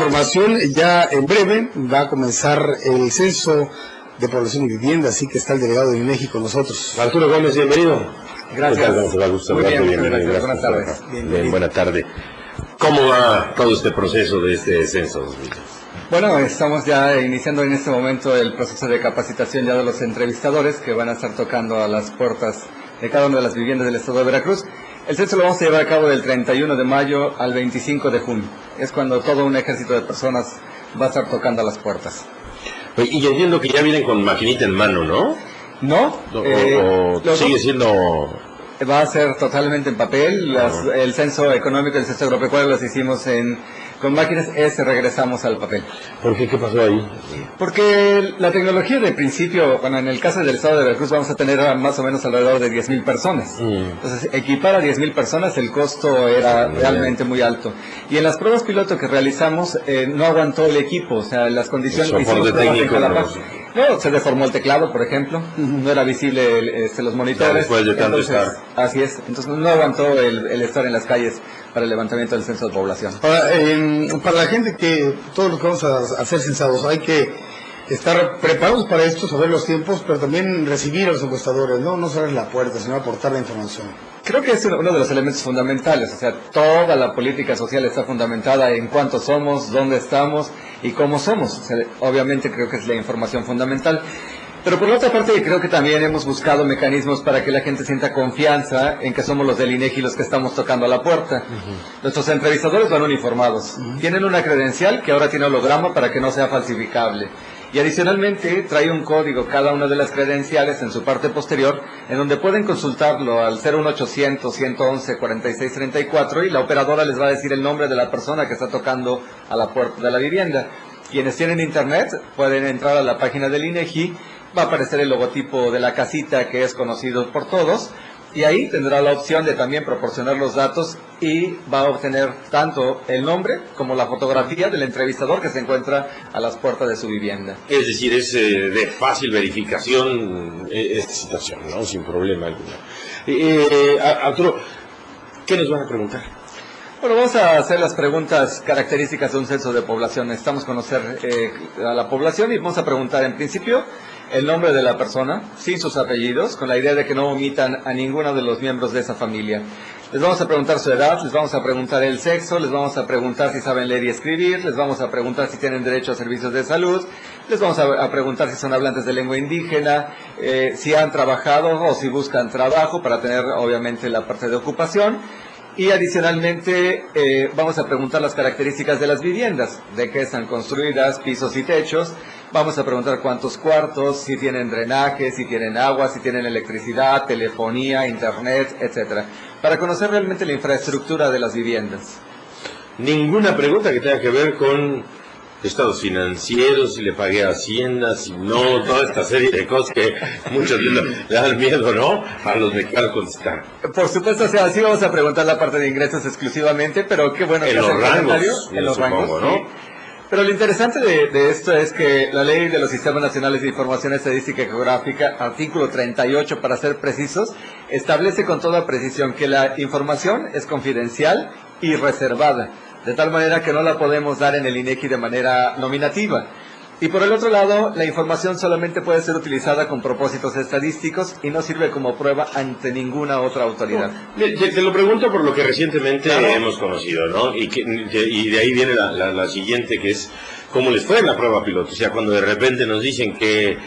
información. Ya en breve va a comenzar el censo de población y vivienda, así que está el delegado de INEGI con nosotros. Arturo Gómez, bienvenido. Gracias. ¿Cómo te va? Gusto saludarte. Bienvenido. Gracias. Buenas tardes. Bien, buena tarde. ¿Cómo va todo este proceso de este censo? Bueno, estamos ya iniciando en este momento el proceso de capacitación ya de los entrevistadores que van a estar tocando a las puertas de cada una de las viviendas del estado de Veracruz. El censo lo vamos a llevar a cabo del 31 de mayo al 25 de junio. Es cuando todo un ejército de personas va a estar tocando a las puertas. Y yo entiendo que ya vienen con maquinita en mano, ¿no? No. ¿O sigue siendo...? Va a ser totalmente en papel. El censo económico y el censo agropecuario los hicimos con máquinas. Regresamos al papel. ¿Por qué? ¿Qué pasó ahí? Porque la tecnología de principio, bueno, en el caso del estado de Veracruz vamos a tener más o menos alrededor de 10,000 personas. Entonces, equipar a 10,000 personas, el costo era realmente muy alto. Y en las pruebas piloto que realizamos, no aguantó el equipo, o sea, las condiciones que hicimos técnico, no, se deformó el teclado, por ejemplo, no era visible los monitores. Después de tanto estar. Así es, entonces no aguantó el estar en las calles para el levantamiento del censo de población. Para la gente que todos los que vamos a hacer censados, hay que estar preparados para esto, saber los tiempos, pero también recibir a los encuestadores, no cerrar la puerta, sino aportar la información. Creo que es uno de los elementos fundamentales, o sea, toda la política social está fundamentada en cuántos somos, dónde estamos y cómo somos. O sea, obviamente creo que es la información fundamental. Pero por la otra parte creo que también hemos buscado mecanismos para que la gente sienta confianza en que somos los del INEGI los que estamos tocando a la puerta. Nuestros entrevistadores van uniformados. Tienen una credencial que ahora tiene holograma para que no sea falsificable. Y adicionalmente trae un código cada una de las credenciales en su parte posterior, en donde pueden consultarlo al 01800-111-4634 y la operadora les va a decir el nombre de la persona que está tocando a la puerta de la vivienda. Quienes tienen internet pueden entrar a la página del INEGI, va a aparecer el logotipo de la casita que es conocido por todos, y ahí tendrá la opción de también proporcionar los datos y va a obtener tanto el nombre como la fotografía del entrevistador que se encuentra a las puertas de su vivienda. Es decir, es de fácil verificación esta situación, ¿no? Sin problema alguno. Arturo, ¿qué nos van a preguntar? Bueno, vamos a hacer las preguntas características de un censo de población. Necesitamos conocer a la población y vamos a preguntar en principio el nombre de la persona, sin sus apellidos, con la idea de que no omitan a ninguno de los miembros de esa familia. Les vamos a preguntar su edad, les vamos a preguntar el sexo, les vamos a preguntar si saben leer y escribir, les vamos a preguntar si tienen derecho a servicios de salud, les vamos a preguntar si son hablantes de lengua indígena, si han trabajado o si buscan trabajo para tener obviamente la parte de ocupación. Y adicionalmente vamos a preguntar las características de las viviendas, de qué están construidas, pisos y techos. Vamos a preguntar cuántos cuartos, si tienen drenaje, si tienen agua, si tienen electricidad, telefonía, internet, etcétera, para conocer realmente la infraestructura de las viviendas. Ninguna pregunta que tenga que ver con estados financieros, si le pagué a Hacienda, si no, toda esta serie de cosas que muchos le dan miedo, ¿no? A los mexicanos contestar. Por supuesto, o sea, sí vamos a preguntar la parte de ingresos exclusivamente, pero qué bueno que en los rangos, en los rangos, ¿no? Sí. Pero lo interesante de esto es que la Ley de los Sistemas Nacionales de Información Estadística y Geográfica, artículo 38 para ser precisos, establece con toda precisión que la información es confidencial y reservada, de tal manera que no la podemos dar en el INEGI de manera nominativa. Y por el otro lado, la información solamente puede ser utilizada con propósitos estadísticos y no sirve como prueba ante ninguna otra autoridad. Te lo pregunto por lo que recientemente hemos conocido, ¿no? Y de ahí viene la siguiente, que es cómo les fue en la prueba piloto. O sea, cuando de repente nos dicen que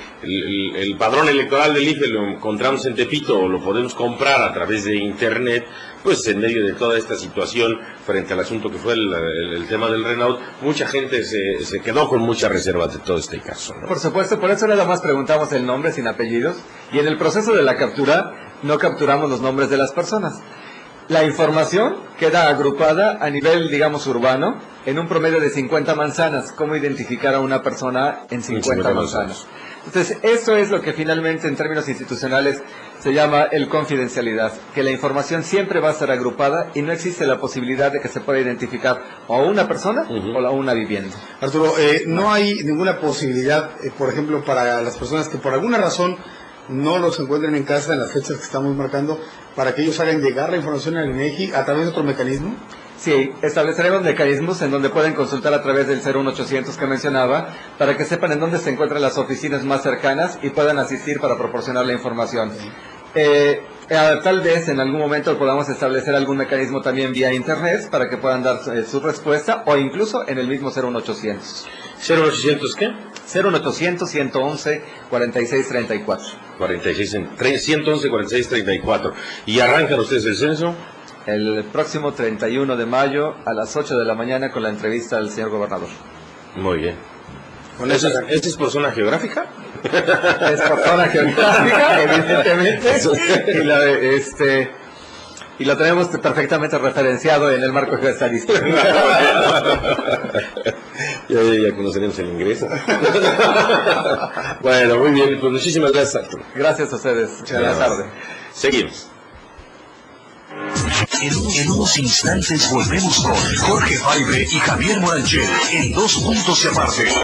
el padrón electoral del IFE lo encontramos en Tepito o lo podemos comprar a través de Internet, pues en medio de toda esta situación frente al asunto que fue el tema del Renault, mucha gente se quedó con mucha reserva de todo este caso, ¿no? Por supuesto, por eso nada más preguntamos el nombre sin apellidos, y en el proceso de la captura no capturamos los nombres de las personas. La información queda agrupada a nivel, digamos, urbano, en un promedio de 50 manzanas. ¿Cómo identificar a una persona en 50 manzanas? Entonces, esto es lo que finalmente en términos institucionales se llama el confidencialidad, que la información siempre va a estar agrupada y no existe la posibilidad de que se pueda identificar o a una persona o a una vivienda. Arturo, no hay ninguna posibilidad, por ejemplo, para las personas que por alguna razón no los encuentren en casa en las fechas que estamos marcando, para que ellos hagan llegar la información al INEGI a través de otro mecanismo. Sí, estableceremos mecanismos en donde pueden consultar a través del 01800 que mencionaba, para que sepan en dónde se encuentran las oficinas más cercanas y puedan asistir para proporcionar la información. Tal vez en algún momento podamos establecer algún mecanismo también vía internet para que puedan dar su respuesta, o incluso en el mismo 01800. ¿0800 qué? 01800 111 4634. 111 4634. ¿Y arrancan ustedes el censo? El próximo 31 de mayo a las 8 de la mañana con la entrevista al señor gobernador. Muy bien. ¿Esta es por zona geográfica? Es por zona geográfica, evidentemente. Y lo tenemos perfectamente referenciado en el marco geoestadístico. Ya conoceremos el ingreso. Bueno, muy bien. Pues muchísimas gracias, Arturo. Gracias a ustedes. Buenas tardes. Seguimos. En unos instantes volvemos con Jorge Faibre y Javier Moranchel en Dos Puntos y Aparte.